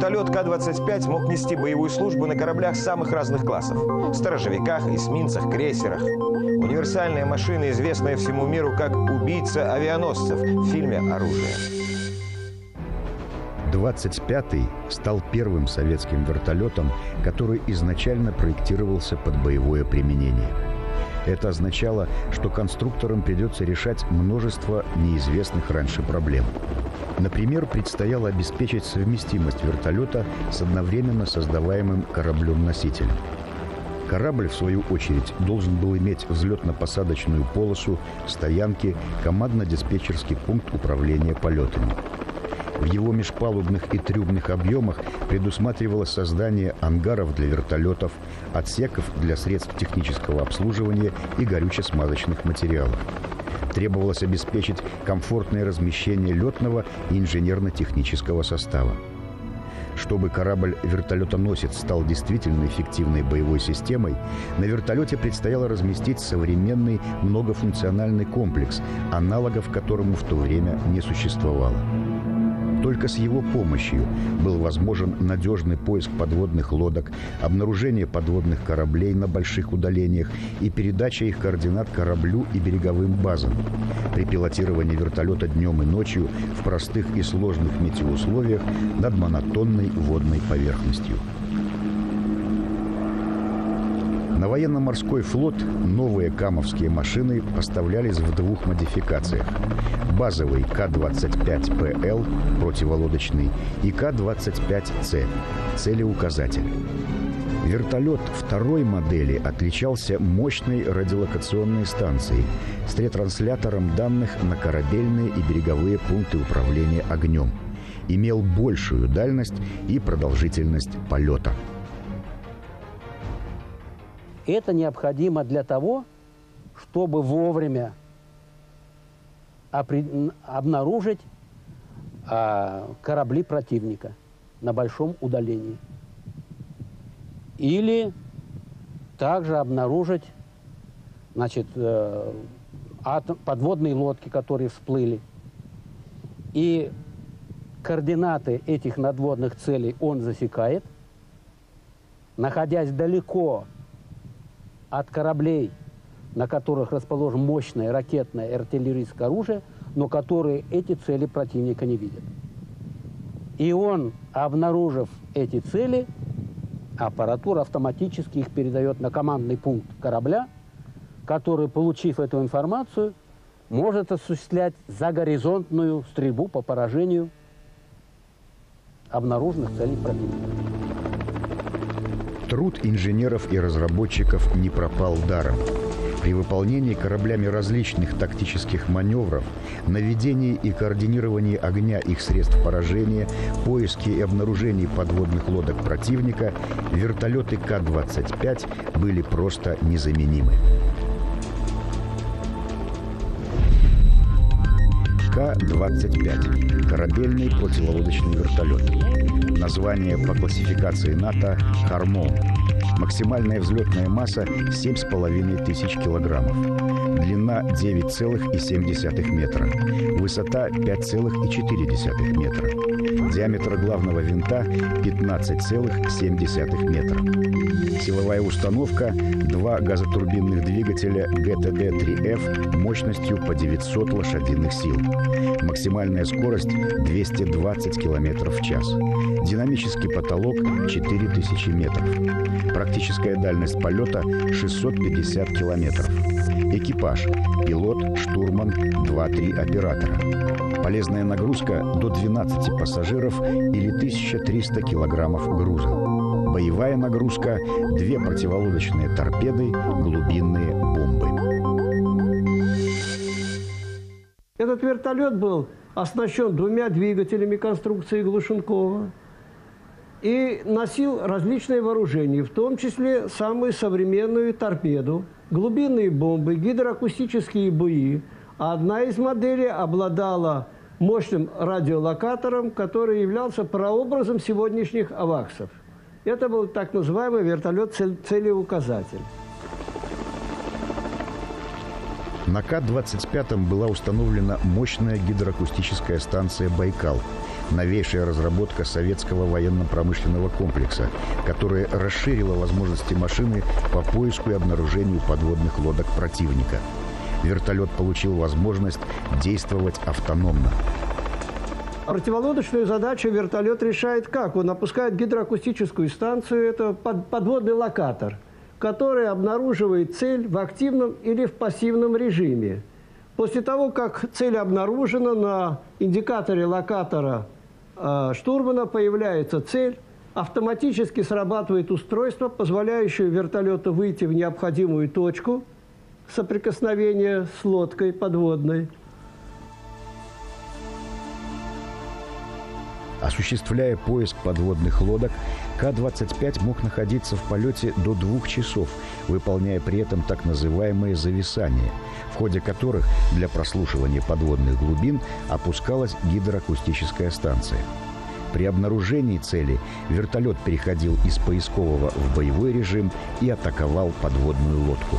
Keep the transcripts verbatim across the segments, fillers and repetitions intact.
Вертолет Ка двадцать пять мог нести боевую службу на кораблях самых разных классов – сторожевиках, эсминцах, крейсерах. Универсальная машина, известная всему миру как «убийца авианосцев» в фильме «Оружие». двадцать пятый стал первым советским вертолетом, который изначально проектировался под боевое применение. Это означало, что конструкторам придется решать множество неизвестных раньше проблем. Например, предстояло обеспечить совместимость вертолета с одновременно создаваемым кораблем-носителем. Корабль, в свою очередь, должен был иметь взлетно-посадочную полосу, стоянки, командно-диспетчерский пункт управления полетами. В его межпалубных и трюмных объемах предусматривалось создание ангаров для вертолетов, отсеков для средств технического обслуживания и горюче-смазочных материалов. Требовалось обеспечить комфортное размещение летного и инженерно-технического состава. Чтобы корабль-вертолетоносец стал действительно эффективной боевой системой, на вертолете предстояло разместить современный многофункциональный комплекс, аналогов которому в то время не существовало. Только с его помощью был возможен надежный поиск подводных лодок, обнаружение подводных кораблей на больших удалениях и передача их координат кораблю и береговым базам. При пилотировании вертолета днем и ночью в простых и сложных метеоусловиях над монотонной водной поверхностью. На военно-морской флот новые камовские машины поставлялись в двух модификациях. Базовый Ка двадцать пять Пэ Эл противолодочный и Ка двадцать пять Цэ целеуказатель. Вертолет второй модели отличался мощной радиолокационной станцией с ретранслятором данных на корабельные и береговые пункты управления огнем. Имел большую дальность и продолжительность полета. Это необходимо для того, чтобы вовремя обнаружить а, корабли противника на большом удалении. Или также обнаружить, значит, э, атом, подводные лодки, которые всплыли. И координаты этих надводных целей он засекает, находясь далеко от кораблей, на которых расположено мощное ракетное и артиллерийское оружие, но которые эти цели противника не видят. И он, обнаружив эти цели, аппаратура автоматически их передает на командный пункт корабля, который, получив эту информацию, может осуществлять загоризонтную стрельбу по поражению обнаруженных целей противника. Труд инженеров и разработчиков не пропал даром. При выполнении кораблями различных тактических маневров, наведении и координировании огня их средств поражения, поиске и обнаружении подводных лодок противника, вертолеты Ка двадцать пять были просто незаменимы. Ка двадцать пять – корабельный противолодочный вертолет. Название по классификации НАТО – «Хармон». Максимальная взлетная масса – семь с половиной тысяч килограммов. Длина – девять целых семь десятых метра. Высота – пять целых четыре десятых метра. Диаметр главного винта – пятнадцать целых семь десятых метра. Силовая установка – два газотурбинных двигателя Гэ Тэ Дэ три Эф мощностью по девятьсот лошадиных сил. Максимальная скорость – двести двадцать километров в час. Динамический потолок – четыре тысячи метров. Практическая дальность полета – шестьсот пятьдесят километров. Экипаж – пилот, штурман, два-три оператора. Полезная нагрузка – до двенадцати пассажиров или тысяча триста килограммов груза. Боевая нагрузка – две противолодочные торпеды, глубинные бомбы. Этот вертолет был оснащен двумя двигателями конструкции Глушенкова и носил различные вооружения, в том числе самую современную торпеду, глубинные бомбы, гидроакустические буи. А одна из моделей обладала мощным радиолокатором, который являлся прообразом сегодняшних аваксов. Это был так называемый вертолет-целеуказатель. На Ка двадцать пять была установлена мощная гидроакустическая станция «Байкал». новейшая разработка советского военно-промышленного комплекса, которая расширила возможности машины по поиску и обнаружению подводных лодок противника. Вертолет получил возможность действовать автономно. Противолодочную задачу вертолет решает как? Он опускает гидроакустическую станцию, это под, подводный локатор, который обнаруживает цель в активном или в пассивном режиме. После того, как цель обнаружена, на индикаторе локатора э, штурмана появляется цель, автоматически срабатывает устройство, позволяющее вертолету выйти в необходимую точку соприкосновения с лодкой подводной. Осуществляя поиск подводных лодок, Ка двадцать пять мог находиться в полете до двух часов, выполняя при этом так называемые зависания, в ходе которых для прослушивания подводных глубин опускалась гидроакустическая станция. При обнаружении цели вертолет переходил из поискового в боевой режим и атаковал подводную лодку.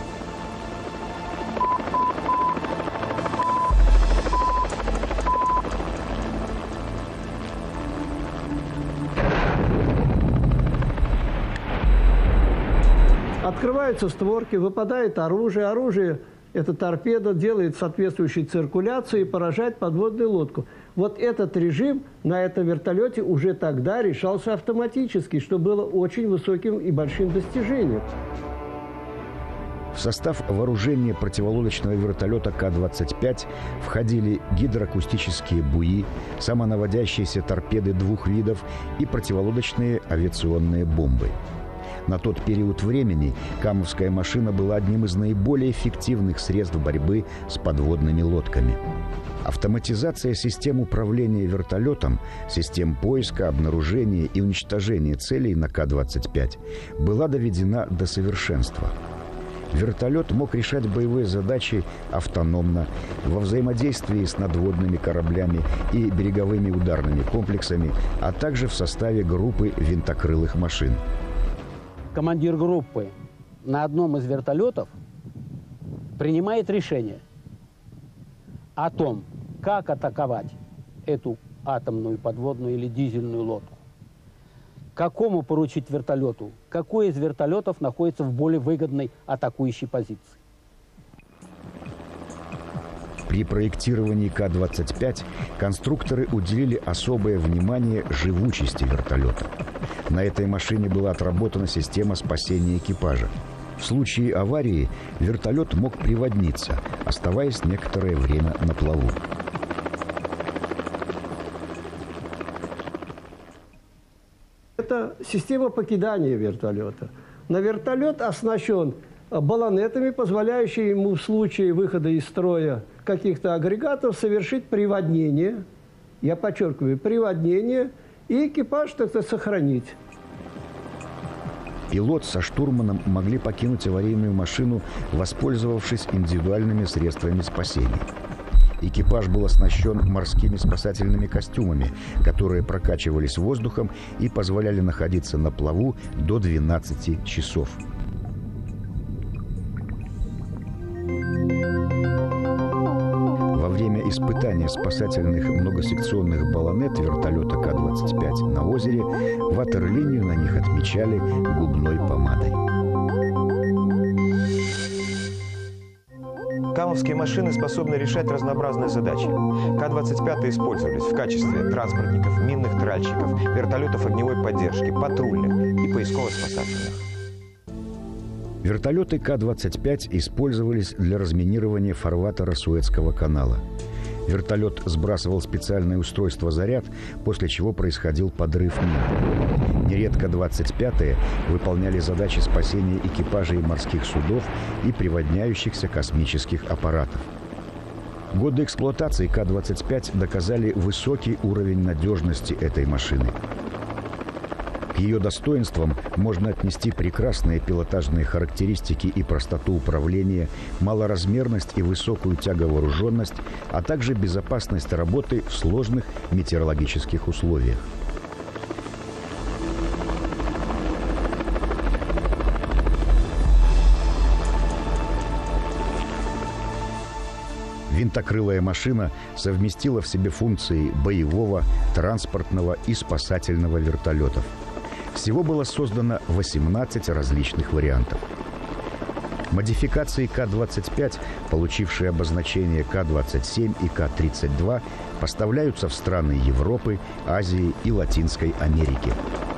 Открываются створки, выпадает оружие. Оружие, это торпеда, делает соответствующую циркуляцию и поражает подводную лодку. Вот этот режим на этом вертолете уже тогда решался автоматически, что было очень высоким и большим достижением. В состав вооружения противолодочного вертолета Ка двадцать пять входили гидроакустические буи, самонаводящиеся торпеды двух видов и противолодочные авиационные бомбы. На тот период времени камовская машина была одним из наиболее эффективных средств борьбы с подводными лодками. Автоматизация систем управления вертолетом, систем поиска, обнаружения и уничтожения целей на Ка двадцать пять была доведена до совершенства. Вертолет мог решать боевые задачи автономно, во взаимодействии с надводными кораблями и береговыми ударными комплексами, а также в составе группы винтокрылых машин. Командир группы на одном из вертолетов принимает решение о том, как атаковать эту атомную, подводную или дизельную лодку. Какому поручить вертолету, какой из вертолетов находится в более выгодной атакующей позиции. При проектировании Ка двадцать пять конструкторы уделили особое внимание живучести вертолета. На этой машине была отработана система спасения экипажа. В случае аварии вертолет мог приводниться, оставаясь некоторое время на плаву. Это система покидания вертолета. На вертолет оснащен баллонетами, позволяющими ему в случае выхода из строя каких-то агрегатов совершить приводнение, я подчеркиваю, приводнение, и экипаж так-то сохранить. Пилот со штурманом могли покинуть аварийную машину, воспользовавшись индивидуальными средствами спасения. Экипаж был оснащен морскими спасательными костюмами, которые прокачивались воздухом и позволяли находиться на плаву до двенадцати часов. Во время испытания спасательных многосекционных баллонет вертолета Ка двадцать пять на озере ватерлинию на них отмечали губной помадой. Камовские машины способны решать разнообразные задачи. Ка двадцать пять использовались в качестве транспортников, минных тральщиков, вертолетов огневой поддержки, патрульных и поисково-спасательных. Вертолеты Ка двадцать пять использовались для разминирования фарватера Суэцкого канала. Вертолет сбрасывал специальное устройство «Заряд», после чего происходил подрыв мин. Нередко двадцать пятые выполняли задачи спасения экипажей морских судов и приводняющихся космических аппаратов. Годы эксплуатации Ка двадцать пять доказали высокий уровень надежности этой машины. К ее достоинствам можно отнести прекрасные пилотажные характеристики и простоту управления, малоразмерность и высокую тяговооруженность, а также безопасность работы в сложных метеорологических условиях. Винтокрылая машина совместила в себе функции боевого, транспортного и спасательного вертолетов. Всего было создано восемнадцать различных вариантов. Модификации Ка двадцать пять, получившие обозначение Ка двадцать семь и Ка тридцать два, поставляются в страны Европы, Азии и Латинской Америки.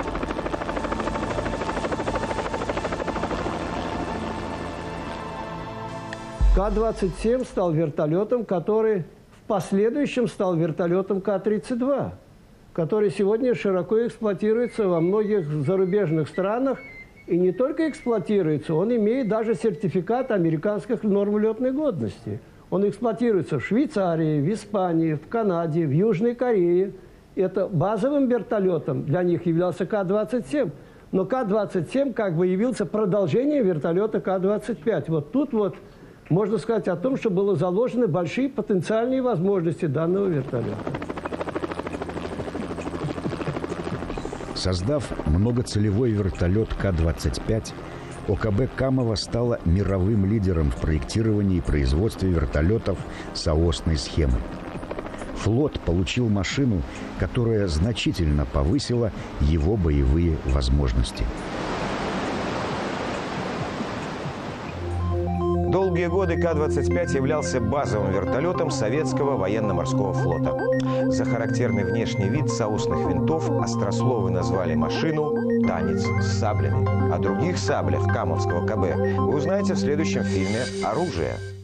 Ка двадцать семь стал вертолетом, который в последующем стал вертолетом Ка тридцать два, который сегодня широко эксплуатируется во многих зарубежных странах. И не только эксплуатируется, он имеет даже сертификат американских норм летной годности. Он эксплуатируется в Швейцарии, в Испании, в Канаде, в Южной Корее. Это базовым вертолетом для них являлся Ка двадцать семь. Но Ка двадцать семь как бы явился продолжением вертолета Ка двадцать пять. Вот тут вот можно сказать о том, что было заложены большие потенциальные возможности данного вертолета. Создав многоцелевой вертолет Ка двадцать пять, О Ка Бэ Камова стала мировым лидером в проектировании и производстве вертолетов соосной схемы. Флот получил машину, которая значительно повысила его боевые возможности. Долгие годы Ка двадцать пять являлся базовым вертолетом советского военно-морского флота. За характерный внешний вид соусных винтов острословы назвали машину «Танец с саблями». О других саблях камовского Ка Бэ вы узнаете в следующем фильме «Оружие».